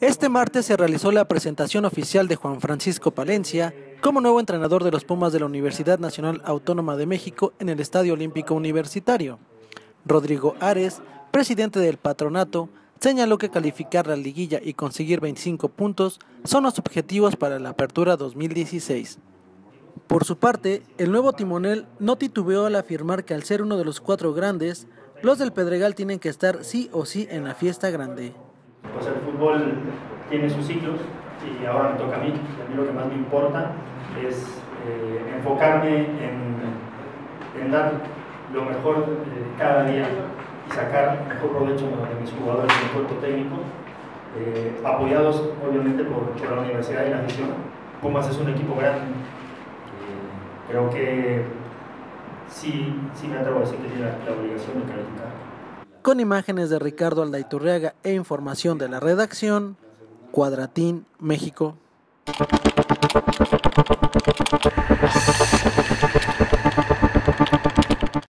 Este martes se realizó la presentación oficial de Juan Francisco Palencia como nuevo entrenador de los Pumas de la Universidad Nacional Autónoma de México en el Estadio Olímpico Universitario. Rodrigo Ares, presidente del patronato, señaló que calificar la liguilla y conseguir 25 puntos son los objetivos para la apertura 2016. Por su parte, el nuevo timonel no titubeó al afirmar que al ser uno de los 4 grandes, los del Pedregal tienen que estar sí o sí en la fiesta grande. Pues el fútbol tiene sus ciclos y ahora me toca a mí. Y a mí lo que más me importa es enfocarme en dar lo mejor cada día y sacar mejor provecho de mis jugadores y del cuerpo técnico, apoyados obviamente por la universidad y la afición. Pumas es un equipo grande. Creo que sí me atrevo a decir que tiene la obligación de calificar. Con imágenes de Ricardo Aldaiturriaga e información de la redacción, Cuadratín, México.